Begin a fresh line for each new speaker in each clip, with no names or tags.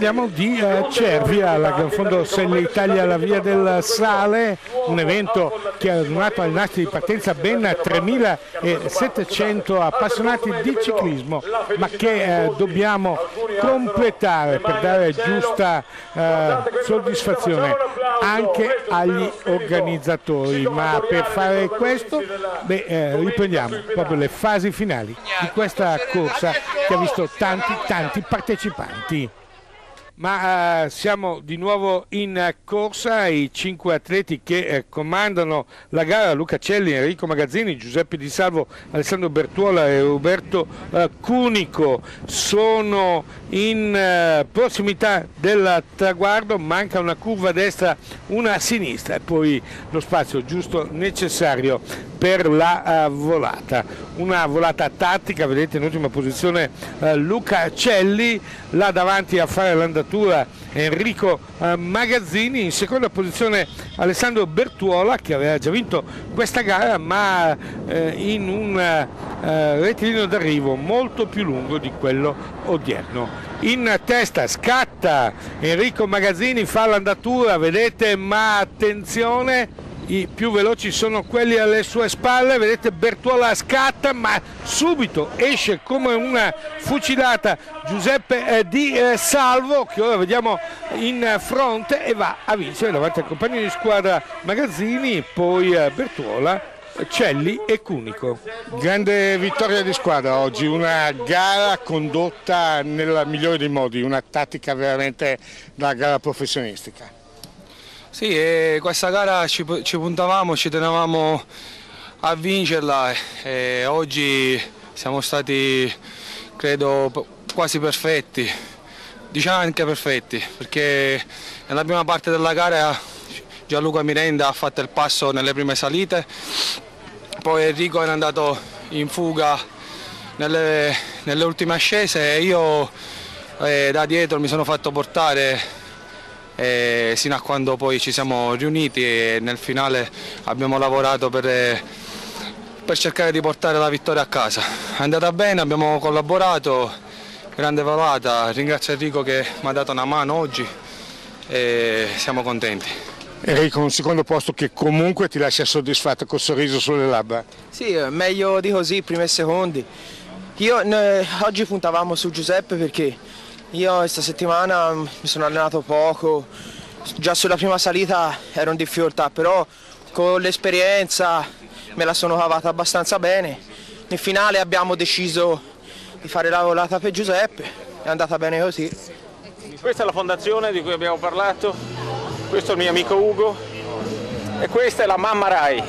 Parliamo di Cervia, la Gran Fondo Selle Italia alla Via del Sale, un evento che ha donato alle nastri di partenza ben 3.700 appassionati di ciclismo, ma che dobbiamo completare per dare giusta soddisfazione anche agli organizzatori. Ma per fare questo riprendiamo proprio le fasi finali di questa corsa che ha visto tanti partecipanti. Ma siamo di nuovo in corsa, i 5 atleti che comandano la gara, Luca Celli, Enrico Magazzini, Giuseppe Di Salvo, Alessandro Bertuola e Roberto Cunico, sono in prossimità del traguardo. Manca una curva a destra, una a sinistra e poi lo spazio giusto necessario per la volata. Una volata tattica, vedete in ultima posizione Luca Celli, là davanti a fare l'andatura Enrico Magazzini, in seconda posizione Alessandro Bertuola, che aveva già vinto questa gara ma in un rettilineo d'arrivo molto più lungo di quello odierno. In testa scatta Enrico Magazzini, fa l'andatura, vedete, ma attenzione, i più veloci sono quelli alle sue spalle, vedete Bertuola scatta ma subito esce come una fucilata Giuseppe Di Salvo, che ora vediamo in fronte e va a vincere davanti al compagno di squadra Magazzini, poi Bertuola, Celli e Cunico. Grande vittoria di squadra oggi, una gara condotta nel migliore dei modi, una tattica veramente da gara professionistica.
Sì, questa gara ci puntavamo, ci tenevamo a vincerla e oggi siamo stati, credo, quasi perfetti, diciamo anche perfetti, perché nella prima parte della gara Gianluca Mirenda ha fatto il passo nelle prime salite, poi Enrico è andato in fuga nelle ultime ascese e io da dietro mi sono fatto portare sino a quando poi ci siamo riuniti e nel finale abbiamo lavorato per cercare di portare la vittoria a casa. È andata bene, abbiamo collaborato, grande volata, ringrazio Enrico che mi ha dato una mano oggi e siamo contenti.
Enrico, un secondo posto che comunque ti lascia soddisfatto col sorriso sulle labbra.
Sì, meglio di così, primi e secondi. Oggi puntavamo su Giuseppe perché io questa settimana mi sono allenato poco, già sulla prima salita ero in difficoltà, però con l'esperienza me la sono cavata abbastanza bene. Nel finale abbiamo deciso di fare la volata per Giuseppe, è andata bene così.
Questa è la fondazione di cui abbiamo parlato, questo è il mio amico Ugo e questa è la Mamma Rai.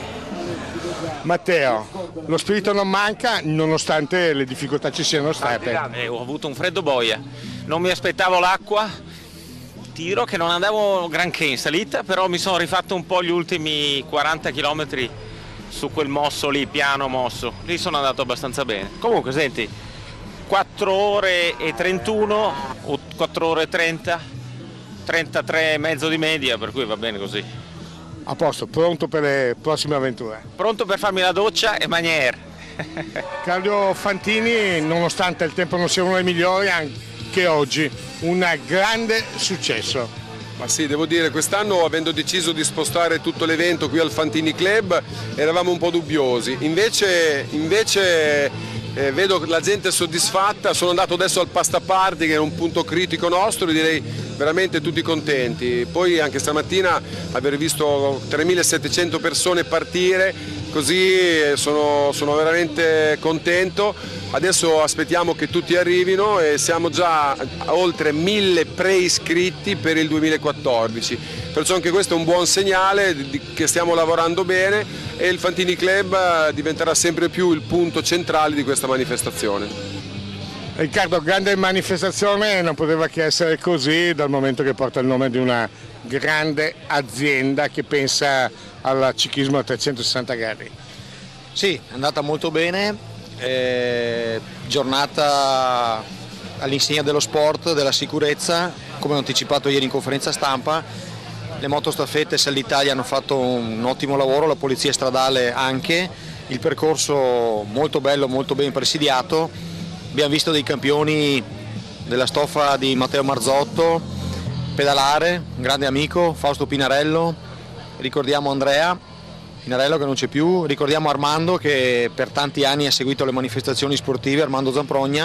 Matteo, lo spirito non manca nonostante le difficoltà ci siano state.
Ho avuto un freddo boia, non mi aspettavo l'acqua, tiro che non andavo granché in salita, però mi sono rifatto un po' gli ultimi 40 km su quel mosso lì, piano mosso, lì sono andato abbastanza bene. Comunque senti, 4 ore e 31 o 4 ore e 30, 33 e mezzo di media, per cui va bene così.
A posto, pronto per le prossime avventure?
Pronto per farmi la doccia e manière.
Claudio Fantini, nonostante il tempo non sia uno dei migliori, anche oggi un grande successo.
Ma sì, devo dire, quest'anno avendo deciso di spostare tutto l'evento qui al Fantini Club eravamo un po' dubbiosi, invece vedo che la gente è soddisfatta. Sono andato adesso al Pasta Party, che è un punto critico nostro, e direi veramente tutti contenti. Poi anche stamattina aver visto 3.700 persone partire, così sono veramente contento. Adesso aspettiamo che tutti arrivino e siamo già a oltre 1.000 preiscritti per il 2014, perciò anche questo è un buon segnale che stiamo lavorando bene e il Fantini Club diventerà sempre più il punto centrale di questa manifestazione.
Riccardo, grande manifestazione, non poteva che essere così dal momento che porta il nome di una grande azienda che pensa al ciclismo a 360 gradi.
Sì, è andata molto bene. Giornata all'insegna dello sport, della sicurezza, come ho anticipato ieri in conferenza stampa. Le motostaffette Selle Italia hanno fatto un ottimo lavoro, la polizia stradale anche, il percorso molto bello, molto ben presidiato. Abbiamo visto dei campioni della stoffa di Matteo Marzotto, pedalare, un grande amico, Fausto Pinarello, ricordiamo Andrea Pinarello che non c'è più, ricordiamo Armando che per tanti anni ha seguito le manifestazioni sportive, Armando Zamprogna,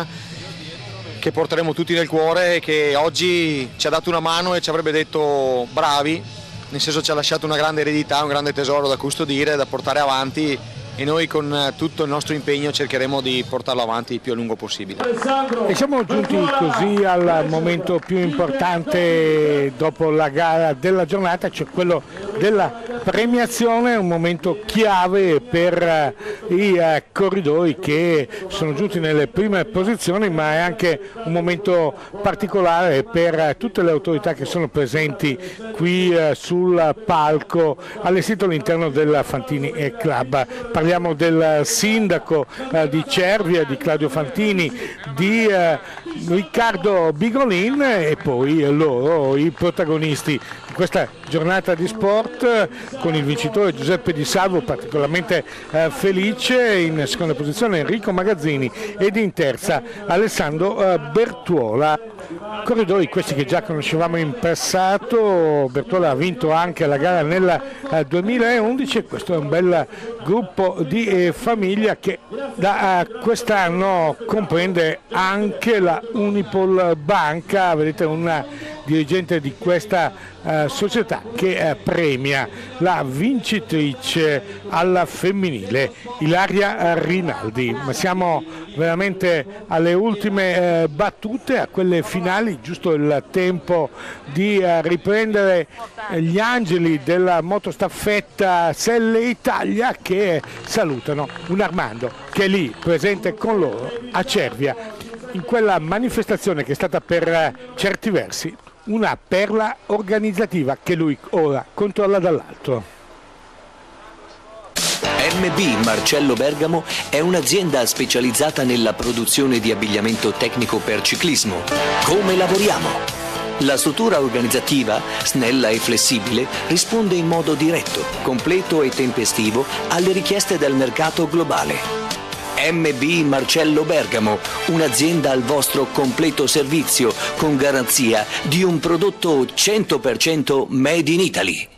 che porteremo tutti nel cuore e che oggi ci ha dato una mano e ci avrebbe detto bravi, nel senso ci ha lasciato una grande eredità, un grande tesoro da custodire, da portare avanti, e noi con tutto il nostro impegno cercheremo di portarlo avanti il più a lungo possibile.
E siamo giunti così al momento più importante dopo la gara della giornata, cioè quello della premiazione, un momento chiave per i corridori che sono giunti nelle prime posizioni, ma è anche un momento particolare per tutte le autorità che sono presenti qui sul palco allestito all'interno del Fantini Club. Parliamo del sindaco di Cervia, di Claudio Fantini, di Riccardo Bigolin e poi loro, i protagonisti di questa giornata di sport, con il vincitore Giuseppe Di Salvo particolarmente felice, in seconda posizione Enrico Magazzini ed in terza Alessandro Bertuola. Corridori questi che già conoscevamo in passato. Bertuola ha vinto anche la gara nel 2011 e questo è un bel gruppo di famiglia che da quest'anno comprende anche la Unipol Banca, vedete un dirigente di questa società che premia la vincitrice alla femminile Ilaria Rinaldi. Ma siamo veramente alle ultime battute, a quelle finali, giusto il tempo di riprendere gli angeli della motostaffetta Selle Italia che salutano un Armando che è lì presente con loro a Cervia in quella manifestazione che è stata per certi versi una perla organizzativa che lui ora controlla dall'alto.
MB Marcello Bergamo è un'azienda specializzata nella produzione di abbigliamento tecnico per ciclismo. Come lavoriamo? La struttura organizzativa, snella e flessibile, risponde in modo diretto, completo e tempestivo alle richieste del mercato globale. MB Marcello Bergamo, un'azienda al vostro completo servizio con garanzia di un prodotto 100% made in Italy.